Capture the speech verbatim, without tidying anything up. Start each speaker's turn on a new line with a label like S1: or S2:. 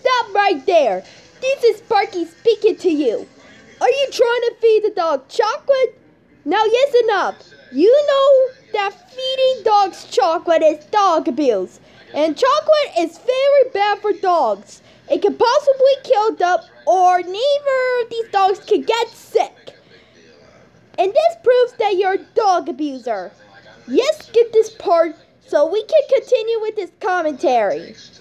S1: Stop right there. This is Sparky speaking to you. Are you trying to feed the dog chocolate? Now listen up. You know that feeding dogs chocolate is dog abuse. And chocolate is very bad for dogs. It can possibly kill them, or neither of these dogs can get sick. And this proves that you're a dog abuser. Yes, skip this part so we can continue with this commentary.